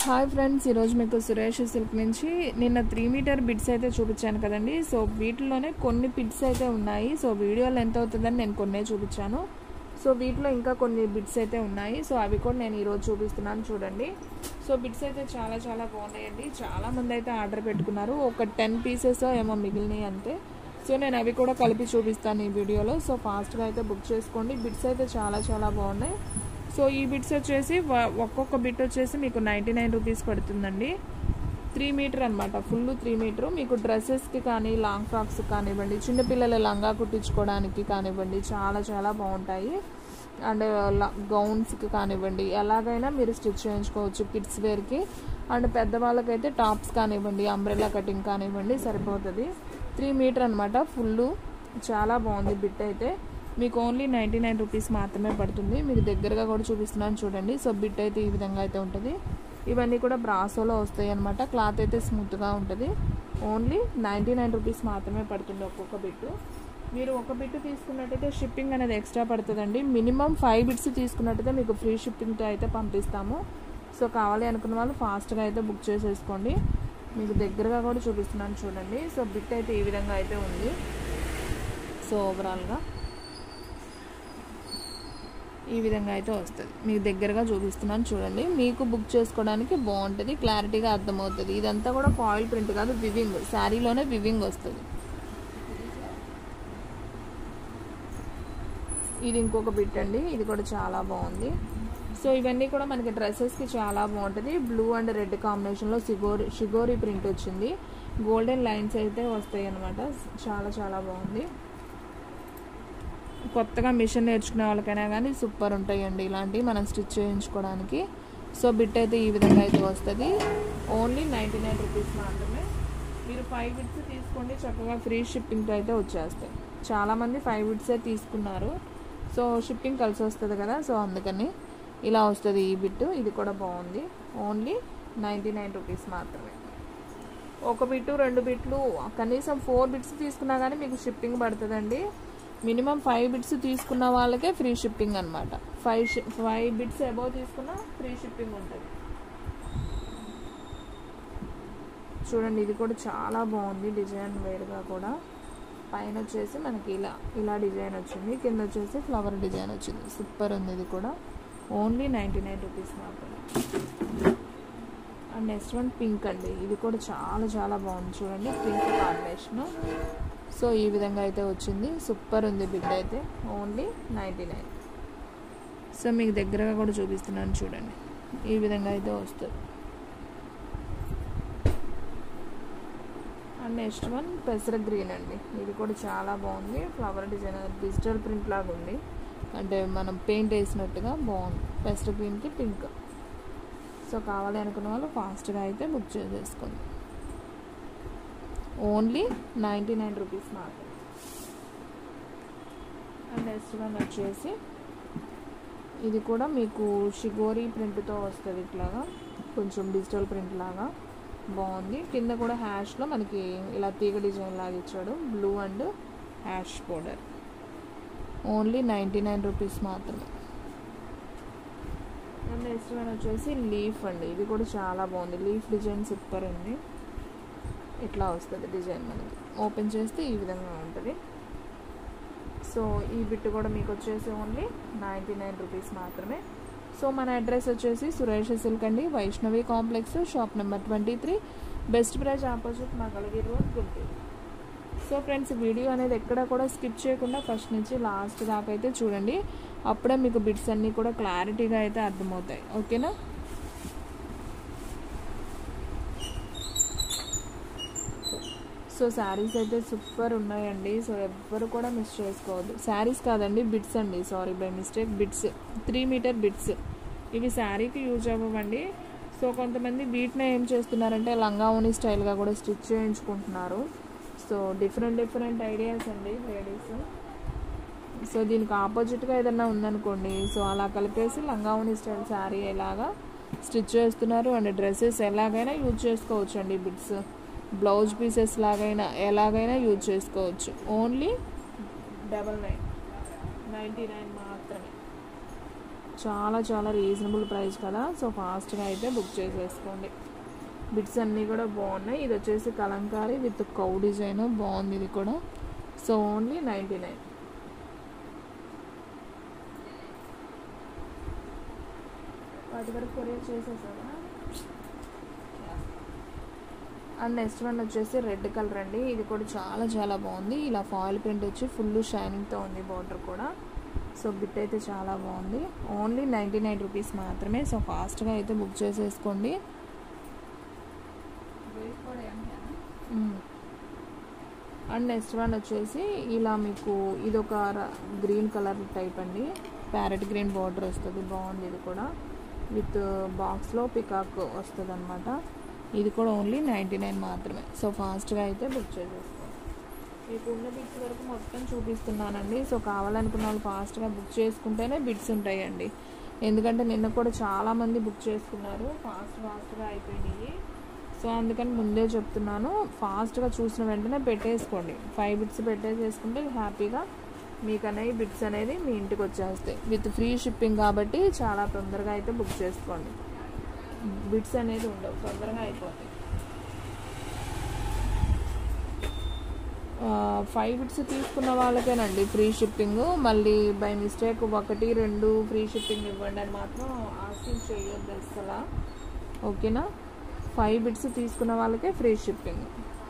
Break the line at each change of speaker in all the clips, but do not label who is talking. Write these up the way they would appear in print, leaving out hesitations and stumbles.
Hi friends, ఈరోజు మీకు Suresh silk నుంచి నిన్న 3 మీటర్ బిడ్స్ అయితే చూపించాను కదండి. సో వీటిలోనే కొన్ని బిడ్స్ అయితే ఉన్నాయి. సో వీడియోలో ఎంత అవుతుందని నేను కొన్నే చూపించాను. సో వీటిలో ఇంకా కొన్ని బిడ్స్ అయితే ఉన్నాయి. సో అవి కూడా నేను ఈరోజు చూపిస్తున్నాను, చూడండి. సో బిడ్స్ అయితే చాలా చాలా బాగున్నాయండి. చాలామంది అయితే ఆర్డర్ పెట్టుకున్నారు. ఒక 10 పీసెస్ ఏమో మిగిలినాయి అంతే. సో నేను అవి కూడా కలిపి చూపిస్తాను ఈ వీడియోలో. సో ఫాస్ట్గా అయితే బుక్ చేసుకోండి. బిడ్స్ అయితే చాలా చాలా బాగున్నాయి. సో ఈ బిట్స్ వచ్చేసి ఒక్కొక్క బిట్ వచ్చేసి మీకు 99 రూపీస్ పడుతుందండి. 3 మీటర్ అనమాట, ఫుల్ 3 మీటర్. మీకు డ్రెస్సెస్కి కానీ లాంగ్ ఫ్రాక్స్ కానివ్వండి, చిన్నపిల్లల లంగా కుట్టించుకోవడానికి కానివ్వండి, చాలా చాలా బాగుంటాయి. అండ్ గౌన్స్కి కానివ్వండి, ఎలాగైనా మీరు స్టిచ్ చేయించుకోవచ్చు కిడ్స్ వేర్కి. అండ్ పెద్దవాళ్ళకైతే టాప్స్ కానివ్వండి, అంబ్రెల్లా కటింగ్ కానివ్వండి సరిపోతుంది. 3 మీటర్ అనమాట, ఫుల్ చాలా బాగుంది బిట్ అయితే. మీకు ఓన్లీ 99 రూపీస్ మాత్రమే పడుతుంది. మీకు దగ్గరగా కూడా చూపిస్తున్నాను చూడండి. సో బిట్ అయితే ఈ విధంగా అయితే ఉంటుంది. ఇవన్నీ కూడా బ్రాసోలో వస్తాయి అనమాట. క్లాత్ అయితే స్మూత్గా ఉంటుంది. ఓన్లీ 99 రూపీస్ మాత్రమే పడుతుంది ఒక్కొక్క బిట్టు. మీరు ఒక బిట్టు తీసుకున్నట్టయితే షిప్పింగ్ అనేది ఎక్స్ట్రా పడుతుందండి. మినిమం 5 బిట్స్ తీసుకున్నట్టయితే మీకు ఫ్రీ షిప్పింగ్తో అయితే పంపిస్తాము. సో కావాలి అనుకున్న వాళ్ళు ఫాస్ట్గా అయితే బుక్ చేసేసుకోండి. మీకు దగ్గరగా కూడా చూపిస్తున్నాను చూడండి. సో బిట్ అయితే ఈ విధంగా అయితే ఉంది. సో ఓవరాల్గా ఈ విధంగా అయితే వస్తుంది. మీకు దగ్గరగా చూపిస్తున్నాను చూడండి. మీకు బుక్ చేసుకోవడానికి బాగుంటుంది, క్లారిటీగా అర్థమవుతుంది. ఇదంతా కూడా ఫాయిల్ ప్రింట్ కాదు, వివింగ్. శారీలోనే వివింగ్ వస్తుంది. ఇది ఇంకొక బిట్ అండి, ఇది కూడా చాలా బాగుంది. సో ఇవన్నీ కూడా మనకి డ్రెస్సెస్కి చాలా బాగుంటుంది. బ్లూ అండ్ రెడ్ కాంబినేషన్లో షిగోరి ప్రింట్ వచ్చింది. గోల్డెన్ లైన్స్ అయితే వస్తాయి అన్నమాట. చాలా చాలా బాగుంది. కొత్తగా మిషన్ నేర్చుకునే వాళ్ళకైనా కానీ సూపర్ ఉంటాయండి ఇలాంటివి మనం స్టిచ్ చేయించుకోవడానికి. సో బిట్ అయితే ఈ విధంగా అయితే వస్తుంది. ఓన్లీ 99 రూపీస్ మాత్రమే. మీరు 5 బిట్స్ తీసుకోండి, చక్కగా ఫ్రీ షిప్పింగ్తో అయితే వచ్చేస్తాయి. చాలామంది 5 బిట్సే తీసుకున్నారు. సో షిప్పింగ్ కలిసి వస్తుంది కదా, సో అందుకని ఇలా వస్తుంది ఈ బిట్టు. ఇది కూడా బాగుంది. ఓన్లీ 99 రూపీస్ మాత్రమే. ఒక బిట్టు 2 బిట్లు కనీసం 4 బిట్స్ తీసుకున్నా కానీ మీకు షిప్పింగ్ పడుతుందండి. మినిమం 5 బిట్స్ తీసుకున్న వాళ్ళకే ఫ్రీ షిప్పింగ్ అనమాట. 5 బిట్స్ అబౌవ్ తీసుకున్నా ఫ్రీ షిప్పింగ్ ఉంటుంది. చూడండి, ఇది కూడా చాలా బాగుంది. డిజైన్ వేరుగా కూడా పైన వచ్చేసి మనకి ఇలా డిజైన్ వచ్చింది, కింద వచ్చేసి ఫ్లవర్ డిజైన్ వచ్చింది. సూపర్ ఉంది. ఇది కూడా ఓన్లీ 99 రూపీస్ మాత్రమే. అండ్ నెక్స్ట్ వన్ పింక్ అండి. ఇది కూడా చాలా చాలా బాగుంది. చూడండి, పింక్ కాంబినేషను. సో ఈ విధంగా అయితే వచ్చింది. సూపర్ ఉంది బిడ్ అయితే. ఓన్లీ 99. సో మీకు దగ్గరగా కూడా చూపిస్తున్నాను చూడండి. ఈ విధంగా అయితే వస్తుంది. అండ్ నెక్స్ట్ వన్ పెసర గ్రీన్ అండి. ఇది కూడా చాలా బాగుంది. ఫ్లవర్ డిజైన్ డిజిటల్ ప్రింట్ లాగా ఉంది, అంటే మనం పెయింట్ వేసినట్టుగా బాగుంది. పెసర గ్రీన్కి పింక్. సో కావాలి అనుకున్న వాళ్ళు ఫాస్ట్గా అయితే బుక్ చేసేసుకోండి. ఓన్లీ 99 రూపీస్ మాత్రమే. అండ్ నెక్స్ట్ వన్ వచ్చేసి ఇది కూడా మీకు షిగోరి ప్రింట్తో వస్తుంది. ఇట్లాగా కొంచెం డిజిటల్ ప్రింట్ లాగా బాగుంది. కింద కూడా హ్యాష్లో మనకి ఇలా తీగ డిజైన్ లాగా ఇచ్చాడు. Blue and ash powder. Only 99 rupees మాత్రమే. అండ్ నెక్స్ట్ వన్ వచ్చేసి లీఫ్ అండి. ఇది కూడా చాలా బాగుంది. లీఫ్ డిజైన్ సూపర్ ఉంది. ఇట్లా వస్తుంది డిజైన్. మనకి ఓపెన్ చేస్తే ఈ విధంగా ఉంటుంది. సో ఈ బిట్ కూడా మీకు వచ్చేసి ఓన్లీ 99 రూపీస్ మాత్రమే. సో మన అడ్రస్ వచ్చేసి సురేష్ సిల్క్ అండి, Vaishnavi complex, shop number 23, best price opposite Mangalagiri road, Guntur. So friends, video అనేది ఎక్కడ కూడా స్కిప్ చేయకుండా ఫస్ట్ నుంచి లాస్ట్ దాకా అయితే చూడండి. అప్పుడే మీకు బిట్స్ అన్నీ కూడా క్లారిటీగా అయితే అర్థమవుతాయి. ఓకేనా? సో శారీస్ అయితే సూపర్ ఉన్నాయండి. సో ఎవ్వరు కూడా మిస్ చేసుకోవద్దు. శారీస్ కాదండి, బిట్స్ అండి. Sorry by mistake, bits. 3 meter bits. ఇవి శారీకి యూజ్ అవ్వండి. సో కొంతమంది వీటిని ఏం చేస్తున్నారంటే లంగా ఓని స్టైల్గా కూడా స్టిచ్ చేయించుకుంటున్నారు. సో డిఫరెంట్ ఐడియాస్ అండి లేడీస్. సో దీనికి ఆపోజిట్గా ఏదన్నా ఉందనుకోండి, సో అలా కలిపేసి లంగా ఓని స్టైల్ శారీ ఎలాగా స్టిచ్ చేస్తున్నారు. అండ్ డ్రెస్సెస్ ఎలాగైనా యూజ్ చేసుకోవచ్చు అండి. బిట్స్ బ్లౌజ్ పీసెస్ లాగైనా ఎలాగైనా యూజ్ చేసుకోవచ్చు. ఓన్లీ 99 మాత్రమే. చాలా చాలా రీజనబుల్ ప్రైస్ కదా. సో ఫాస్ట్గా అయితే బుక్ చేసేసుకోండి. బిట్స్ అన్నీ కూడా బాగున్నాయి. ఇది వచ్చేసి కలంకారీ విత్ కౌ డిజైన్ బాగుంది ఇది కూడా. So only 99. వాటి వరకు కొరియర్ చేసేసారా. అండ్ నెక్స్ట్ వన్ వచ్చేసి రెడ్ కలర్ అండి. ఇది కూడా చాలా చాలా బాగుంది. ఇలా ఫాయిల్ ప్రింట్ వచ్చి ఫుల్ షైనింగ్తో ఉంది బార్డర్ కూడా. సో బిట్ అయితే చాలా బాగుంది. ఓన్లీ 99 రూపీస్ మాత్రమే. సో ఫాస్ట్గా అయితే బుక్ చేసేసుకోండి. అండ్ నెక్స్ట్ వన్ వచ్చేసి ఇలా మీకు ఇదొక గ్రీన్ కలర్ టైప్ అండి. ప్యారెట్ గ్రీన్ బార్డర్ వస్తుంది, బాగుంది ఇది కూడా. విత్ బాక్స్లో పికాక్ వస్తుంది అనమాట. ఇది కూడా ఓన్లీ 99 మాత్రమే. సో ఫాస్ట్గా అయితే బుక్ చేసేసుకోండి. మీకు ఉన్న బిట్స్ వరకు మొత్తం చూపిస్తున్నానండి. సో కావాలనుకున్న వాళ్ళు ఫాస్ట్గా బుక్ చేసుకుంటేనే బిట్స్ ఉంటాయండి. ఎందుకంటే నిన్న కూడా చాలామంది బుక్ చేసుకున్నారు, ఫాస్ట్గా అయిపోయినాయి. సో అందుకని ముందే చెప్తున్నాను, ఫాస్ట్గా చూసిన వెంటనే పెట్టేసుకోండి. 5 బిట్స్ పెట్టేసేసుకుంటే హ్యాపీగా మీకు అనేవి బిట్స్ అనేది మీ ఇంటికి వచ్చేస్తాయి. విత్ ఫ్రీ షిప్పింగ్ కాబట్టి చాలా తొందరగా అయితే బుక్ చేసుకోండి. బిట్స్ అనేది ఉండవు, తొందరగా అయిపోతాయి. 5 బిట్స్ తీసుకున్న వాళ్ళకేనండి ఫ్రీ షిప్పింగ్. మళ్ళీ బై మిస్టేక్ 1, 2 ఫ్రీ షిప్పింగ్ ఇవ్వండి అని మాత్రం ఆస్కింగ్ చేయొద్దు అసలు. ఓకేనా. 5 బిట్స్ తీసుకున్న వాళ్ళకే ఫ్రీ షిప్పింగ్.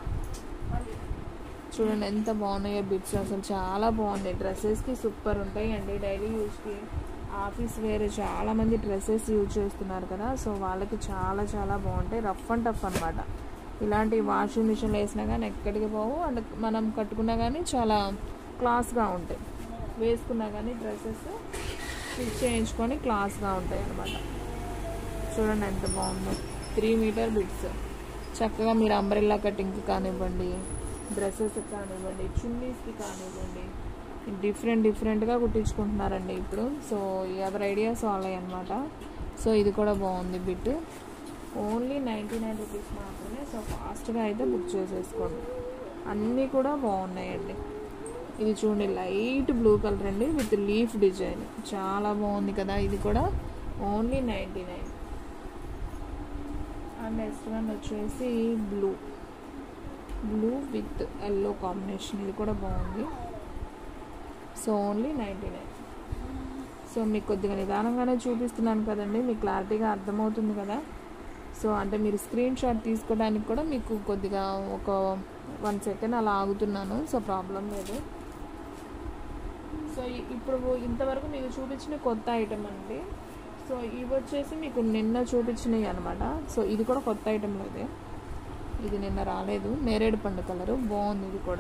చూడండి ఎంత బాగున్నాయో బిట్స్, అసలు చాలా బాగున్నాయి. డ్రెస్సెస్కి సూపర్ ఉంటాయి అండి. డైలీ యూస్కి, ఆఫీస్ వేర్ చాలామంది డ్రెస్సెస్ యూజ్ చేస్తున్నారు కదా. సో వాళ్ళకి చాలా చాలా బాగుంటాయి. రఫ్ అండ్ టఫ్ అనమాట. ఇలాంటి వాషింగ్ మిషన్లో వేసినా కానీ ఎక్కడికి పోవు. అండ్ మనం కట్టుకున్నా కానీ చాలా క్లాస్గా ఉంటాయి. వేసుకున్నా కానీ డ్రెస్సెస్ స్టిచ్ చేయించుకొని క్లాస్గా ఉంటాయి అన్నమాట. చూడండి ఎంత బాగుందో. 3 మీటర్ బిట్స్ చక్కగా మీరు అంబ్రెల్లా కటింగ్కి కానివ్వండి, డ్రెస్సెస్కి కానివ్వండి, చున్నీస్కి కానివ్వండి, డిఫరెంట్గా కుట్టించుకుంటున్నారండి ఇప్పుడు. సో ఎవరి ఐడియాస్ వాళ్ళవి అనమాట. సో ఇది కూడా బాగుంది బిట్. ఓన్లీ 99 రూపీస్ మాత్రమే. సో ఫాస్ట్గా అయితే బుక్ చేసేసుకోండి. అన్నీ కూడా బాగున్నాయండి. ఇది చూడండి లైట్ బ్లూ కలర్ అండి విత్ లీఫ్ డిజైన్, చాలా బాగుంది కదా. ఇది కూడా ఓన్లీ 99. అండ్ నెక్స్ట్ వన్ వచ్చేసి బ్లూ విత్ ఎల్లో కాంబినేషన్. ఇది కూడా బాగుంది. So only 99. సో మీకు కొద్దిగా నిదానంగానే చూపిస్తున్నాను కదండి, మీకు క్లారిటీగా అర్థమవుతుంది కదా. సో అంటే మీరు స్క్రీన్ షాట్ తీసుకోవడానికి కూడా మీకు కొద్దిగా ఒక 1 సెకండ్ అలా ఆగుతున్నాను. సో ప్రాబ్లం లేదు. సో ఇప్పుడు ఇంతవరకు మీకు చూపించిన కొత్త ఐటమ్ అండి. సో ఇవి వచ్చేసి మీకు నిన్న చూపించినవి అనమాట. సో ఇది కూడా కొత్త ఐటెంలో ఇదే. ఇది నిన్న రాలేదు. నేరేడు పండు కలరు బాగుంది ఇది కూడా.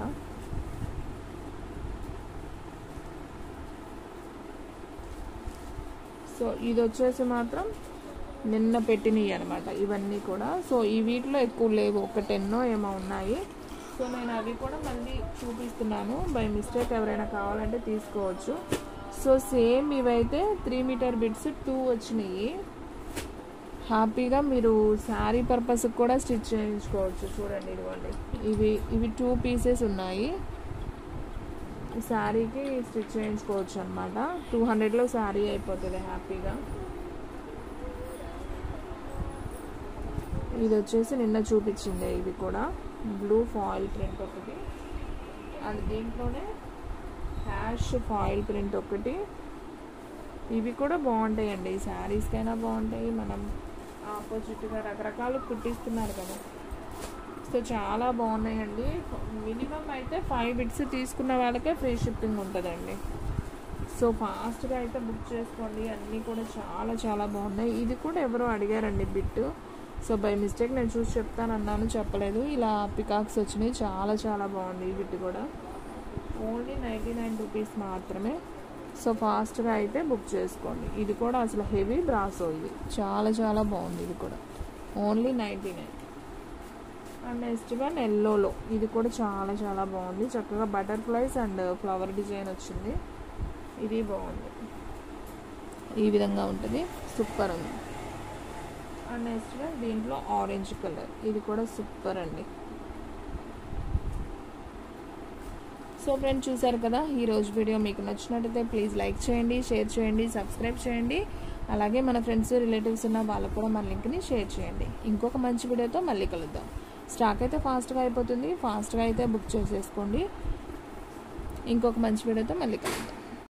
సో ఇది వచ్చేసి మాత్రం నిన్న పెట్టినవి అనమాట ఇవన్నీ కూడా. సో ఈ వీటిలో ఎక్కువ లేవు, ఒక 10 ఏమో ఉన్నాయి. సో నేను అవి కూడా మళ్ళీ చూపిస్తున్నాను. బై మిస్టేక్ ఎవరైనా కావాలంటే తీసుకోవచ్చు. సో సేమ్ ఇవైతే 3 మీటర్ బిట్స్ 2 వచ్చినాయి. హ్యాపీగా మీరు శారీ పర్పస్కి కూడా స్టిచ్ చేయించుకోవచ్చు. చూడండి ఇదిగోండి, ఇవి 2 పీసెస్ ఉన్నాయి. శారీకి స్టిచ్ చేయించుకోవచ్చు అనమాట. 200లో శారీ అయిపోతుంది హ్యాపీగా. ఇది వచ్చేసి నిన్న చూపించింది. ఇది కూడా బ్లూ ఫాయిల్ ప్రింట్ ఒకటి, అండ్ దీంట్లోనే హ్యాష్ ఫాయిల్ ప్రింట్ ఒకటి. ఇవి కూడా బాగుంటాయండి, శారీస్కైనా బాగుంటాయి. మనం ఆపోజిట్గా రకరకాలు కుట్టిస్తున్నారు కదా. సో చాలా బాగున్నాయండి. మినిమం అయితే 5 బిట్స్ తీసుకున్న వాళ్ళకే ఫ్రీ షిప్పింగ్ ఉంటుందండి. సో ఫాస్ట్గా అయితే బుక్ చేసుకోండి. అన్నీ కూడా చాలా చాలా బాగున్నాయి. ఇది కూడా ఎవరో అడిగారండి బిట్. సో బై మిస్టేక్ నేను చూసి చెప్తానన్నాను, చెప్పలేదు. ఇలా పికాక్స్ వచ్చినాయి, చాలా చాలా బాగుంది ఈ బిట్ కూడా. ఓన్లీ 99 రూపీస్ మాత్రమే. సో ఫాస్ట్గా అయితే బుక్ చేసుకోండి. ఇది కూడా అసలు హెవీ బ్రాసో, ఇది చాలా చాలా బాగుంది. ఇది కూడా ఓన్లీ 99. అండ్ నెక్స్ట్ వన్ ఎల్లోలో, ఇది కూడా చాలా చాలా బాగుంది. చక్కగా బటర్ఫ్లైస్ అండ్ ఫ్లవర్ డిజైన్ వచ్చింది. ఇది బాగుంది, ఈ విధంగా ఉంటుంది, సూపర్ ఉంది. అండ్ నెక్స్ట్ వన్ దీంట్లో ఆరెంజ్ కలర్, ఇది కూడా సూపర్ అండి. సో ఫ్రెండ్స్ చూసారు కదా, ఈరోజు వీడియో మీకు నచ్చినట్టయితే ప్లీజ్ లైక్ చేయండి, షేర్ చేయండి, సబ్స్క్రైబ్ చేయండి. అలాగే మన ఫ్రెండ్స్ రిలేటివ్స్ ఉన్న వాళ్ళకు కూడా మన లింక్ని షేర్ చేయండి. ఇంకొక మంచి వీడియోతో మళ్ళీ కలుద్దాం. స్టాక్ అయితే ఫాస్ట్గా అయిపోతుంది, ఫాస్ట్గా అయితే బుక్ చేసేసుకోండి. ఇంకొక మంచి వీడియోతో మళ్ళీ కలుద్దాం.